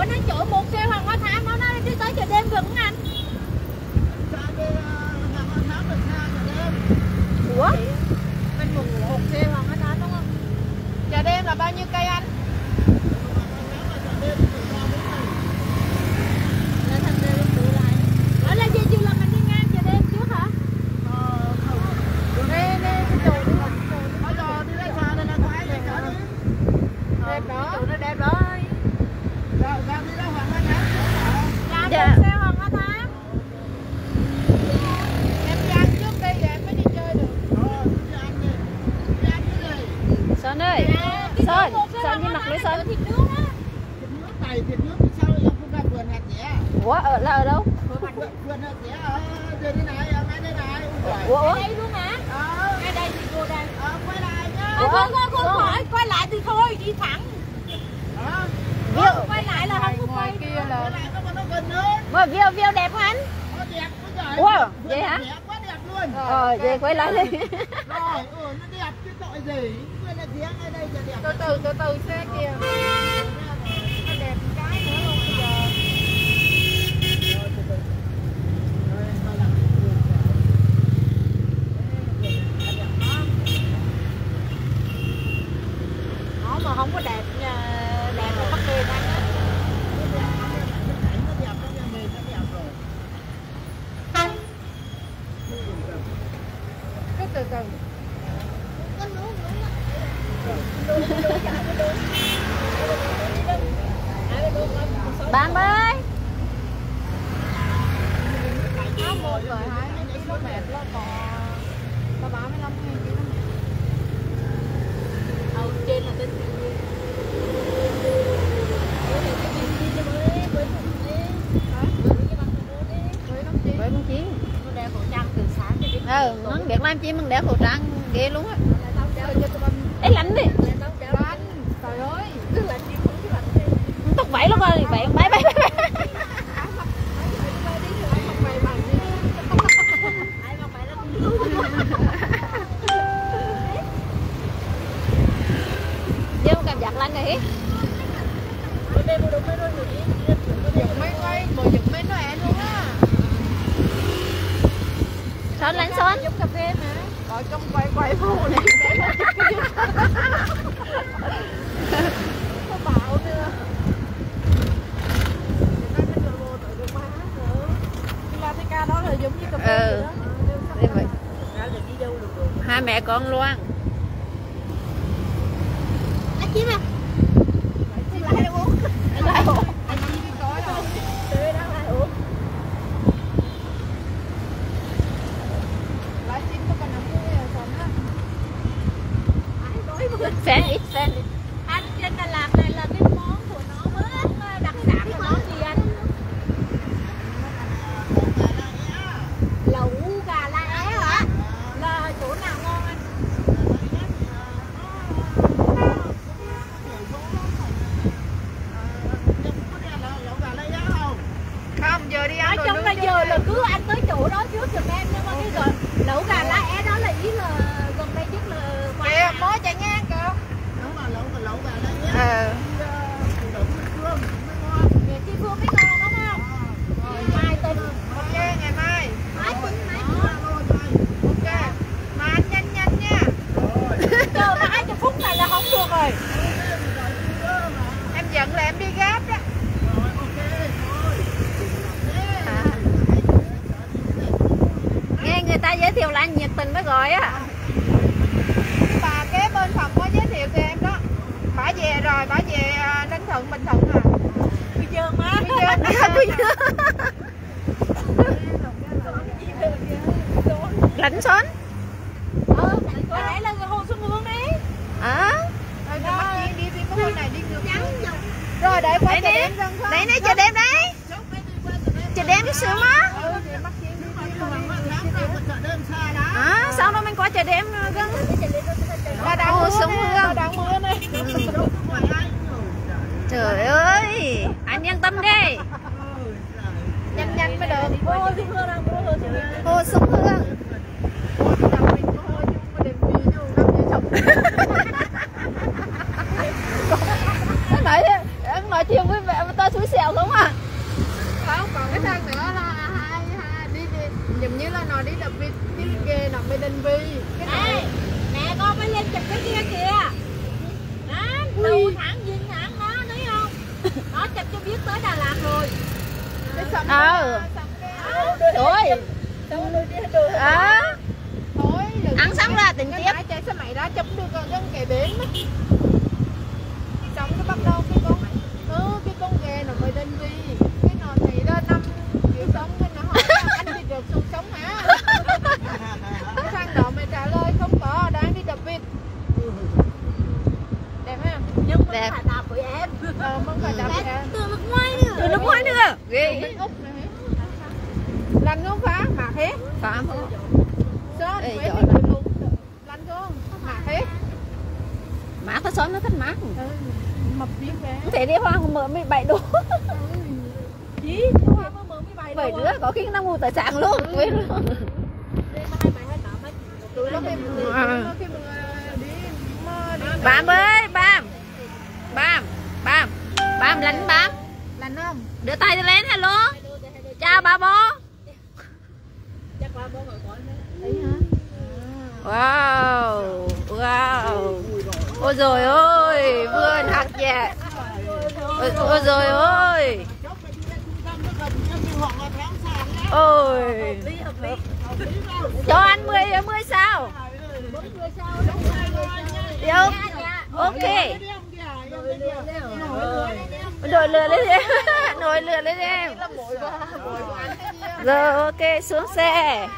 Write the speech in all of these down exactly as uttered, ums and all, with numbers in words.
nó chỗ một xe Hoàng Hoa Thám nó nó đi tới chợ đêm gần anh. Ủa? Bên một một xe Hoàng Hoa Thám đúng không? Chợ đêm là bao nhiêu cây anh? Là thành đêm tự lại. Ở là gì chưa là mình đi ngang chợ đêm trước hả? Ờ không. Đây đây cái chỗ đi mà. Bây giờ đi ra xa đây là có ai vậy cả đi. Đẹp đó. Chỗ nó đẹp rồi. Rồi ra đi ra Hoàng Hoa Thám trước hả? Là dạ. Một xe Hoàng Hoa Thám. Em đi ăn trước đi rồi em mới đi chơi được. Ờ, đi ăn đi. Đi ăn cái gì? Sơn ơi. Sơn, Sơn đi mặc lấy Sơn. Thịt nướng á. Thịt nướng này, thịt nướng thì sao em không ra vườn hạt dẻ? Ủa, ở là ở đâu? Vườn hạt dẻ ở đây đây này, ở ngay đây này. Ủa, ở đây luôn hả? Ờ. Ngay đây thì cô đây. Ờ, quay lại nhá. Ờ, không, không, không phải, quay lại thì thôi, đi thẳng. Hả? View. Quay lại là không có quay kia là. Quay lại nó gần hơn. Mà view view đẹp không anh? Ờ, đẹp quá trời. Ủa, vậy hả? Đẹp quá đẹp luôn. Ờ, vậy quay lại đi. Rồi, ừ, nó đẹp chứ tội gì. Quên là dẻ ngay đây là đẹp. Từ từ, từ từ xe kìa. Nó đẹp cái nữa luôn bây giờ. Rồi, từ từ. Rồi, nó làm nó mà không có đẹp nha, đẹp là bắt đi anh á. Nó đẹp, nó đẹp, nó đẹp rồi. Cứ từ từ. Bạn ơi. Nó một rồi hai cái nó mệt lo còn có ba mươi lăm nghìn ký đó. Ở trên là tên với con chiến nó đeo khẩu trang từ sáng đến ừ nó Việt Nam chi mình đeo khẩu trang ghê luôn á. Ê lạnh đi. Lạnh. Trời ơi, cứ lạnh gì cũng cứ lạnh đi. Tóc vẫy lắm ơi, vậy bay bay bay. Chứ không cảm giác lạnh này. Giật mấy quay, bồi giật mấy nó ẹn luôn á. Sơn lạnh Sơn. Giống cà phê mà. Rồi trong quay quay vô này. Có bạo nữa. Cái Latica đó là giống như cà phê ừ. Vậy đó. Hai mẹ con luôn. Anh Chim à. Lại uống. Lại uống. Anh Chim đi coi đâu. Tụi đó lại uống. Lại Chim có còn nằm cái còn á. Fan ít, fan ít. Anh trên Đà Lạt này là cái món của nó mới đặc sản của nó gì anh? Lẩu gà lá é hả? Là chỗ nào ngon anh? Không, giờ đi ăn. Nói chung là giờ là cứ anh tới chỗ đó trước giùm em nhưng mà cái gọi lẩu gà lá é đó là ý là gần đây nhất là kìa mới chạy ngang kìa. Đúng là lẩu gà lẩu gà lá é. Ừ. Ngày chi phương mới ngon đúng không? Ngày mai tin. Ok ngày mai. Mai tin mai. Ok. Mà anh nhanh nhanh nha. Chờ mà hai mươi phút này là không được rồi. Em giận là em đi gấp đó. Rồi ok thôi. À. Nghe người ta giới thiệu là anh nhiệt tình mới gọi á. Bà kế bên phòng có giới thiệu cho em đó. Bà về rồi, bà về Ninh Thuận, Bình Thuận à. Quy Nhơn má. Quy Nhơn. Quy Nhơn. Lạnh Sơn. Ờ, hồi nãy là Hồ Xuân Hương đi. À. Rồi bắt đi đi cái hồi này đi ngược. Rồi để quay chợ đêm dân không? Đấy này chợ đêm đấy. Chợ đêm cái sữa má. À, sao đâu mình qua chợ đêm gần. Là đang xuống mưa, đang mưa này. Trời ơi, anh yên tâm đi. Nhanh nhanh mới được. Hồ Xuân Hương đang mưa rồi. Hồ Xuân Hương. Nói nói chuyện với mẹ mà ta xui mũi xẹo không à? Không, còn cái thằng nữa là hai hai đi đi giống như là nó đi đập vịt đi ghê nó mới định vị. Cái này mẹ con mới lên chụp cái kia kìa. Đó, đầu tháng duyên tháng đó thấy không? Nó chụp cho biết tới Đà Lạt rồi. cái sầm Ờ. Rồi. À. Thôi, Ăn xong ra tình tiếp. Cái chạy xe máy ra chấm được gần kề bến. Xong cái bắt đầu cái con ừ, cái con ghê nó mới định vị. Cái nó thấy đó năm kiểu sống cái nó hỏi là anh đi được xuống sống hả? Cái thằng đó mày trả lời không có, đang đi đập vịt. Đẹp ha? Nhưng mà Đẹp. phải đạp với em. Ờ, mong phải đập em. Từ nước ngoài nữa. Từ nước ngoài nữa. Ghê. Bên Úc này hết. Lành không phá, mạc hết. Phạm không? Sơn, Ê, mấy giỏi mình lắm. được luôn. Lành không? Mạc hết. Mát nó xóm nó thích mát. Ừ, mập biết bé. Không thể đi hoa không mở mười bảy độ. Chí, hoa mới mười bảy Bảy đứa có khi nó ngủ tại sáng luôn. Quên luôn. Tụi nó khi À. nó khi mà đi mà đi Bám ơi, bám. Bám, bám. Bám lạnh bám. lành không? Đưa tay lên, hello. Chào bà bố. Chắc ba bố ngồi coi nữa. Đấy hả? Wow, wow. Ôi rồi ôi, vườn hạt dạ. Ôi, ôi rồi ôi. Ôi. Lý hợp lý. Cho ăn mười mười sao? Được. Ok. Nồi lửa lên em. Nồi lửa lên em. Rồi ok, xuống xe.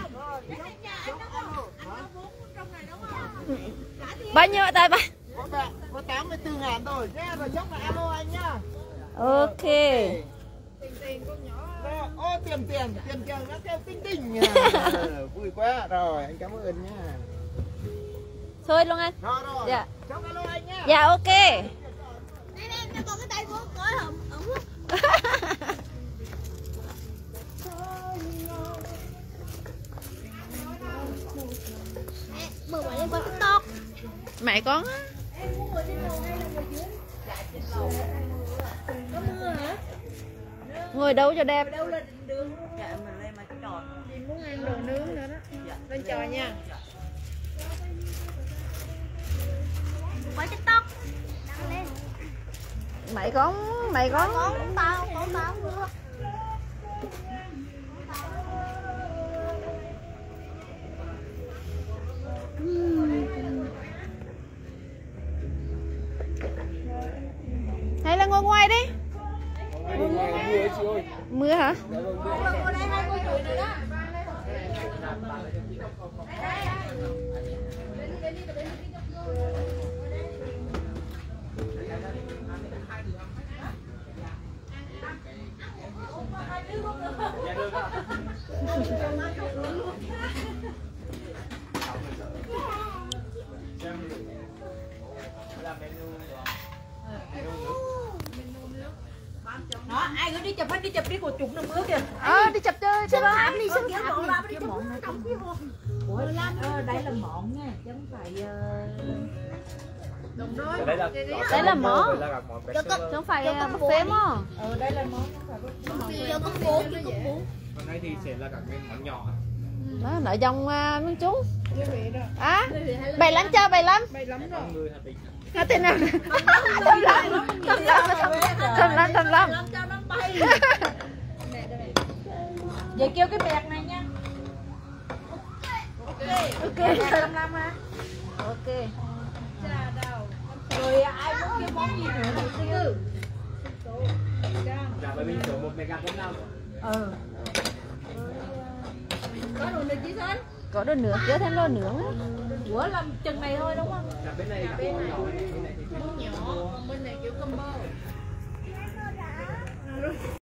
Bao nhiêu tại bà? Có tám mươi tư ngàn rồi, nghe rồi chốc là alo anh nhá. Ok. Tiền tiền con nhỏ. Ô tiền tiền, tiền tiền nó kêu tinh tinh. Vui quá, rồi anh cảm ơn nha. Thôi luôn anh. Rồi rồi. Dạ. Chốc alo anh nhá. Dạ ok. Đây đây, cho con cái tay của coi không? Ổng. Mời mọi người qua TikTok. Mẹ con á. Có mưa hả? Ngồi đâu cho đẹp. Đâu lên đường. Dạ mình lên mà cái trò. Chị muốn ăn đồ nướng nữa đó. Lên trò nha. Qua TikTok. Đăng lên. Mày con, mày con. Con tao, con tao nữa. Hay là ngồi ngoài đi. Mưa hả? Đó, ai cứ đi chụp hết đi chụp đi của chúng nó mưa kìa. Ờ đi chụp chơi chơi ba. Đi xin thảm đi. Đi chụp trong kia một. Ủa, ờ, đây là mọn nha, chứ không phải Đồng đôi. Đây là Đây là món. Chứ Chứ không phải buffet mà. ờ đây là món không phải có có bốn chứ có bốn. Còn đây thì sẽ là các cái món nhỏ. Đó là dòng uh, miếng trúng. Như vậy đó. À, bảy lắm cho bảy lắm. Bay lắm rồi. Người Hà Tĩnh. Hả tên nào? Thầm lắm, thầm lắm, thầm lắm, thầm lắm. Làm cho nó bay. Vậy kêu cái bẹt này nha. Ok. năm năm ha. Ok. Rồi ai muốn kêu món gì nữa thì cứ. Dạ bởi vì số một mega bốn năm. Ừ. Có đồ nữa chứ Sơn? Có đồ nướng, chứ thêm đồ nướng. Ủa làm chừng này thôi đúng không? Dạ bên này là Bên này nhỏ, bên này thì nhỏ, bên này kiểu combo.